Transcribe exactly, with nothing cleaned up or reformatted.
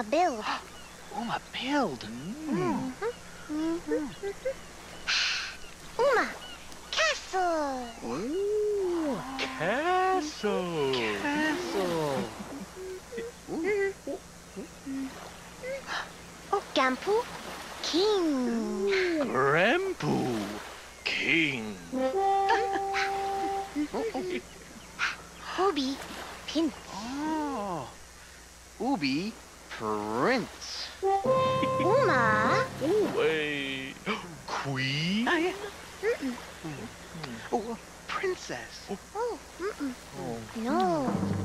Uma build. Uma build. Mm. Mm-hmm. Uma castle. Ooh, castle. Castle. Gampu king. Grandpoo king. Ubi prince. Oh, Ubi prince. Uma. Wait, queen. Ah, yeah. Mm-mm. Oh, princess. Oh, mm-mm. Oh. No.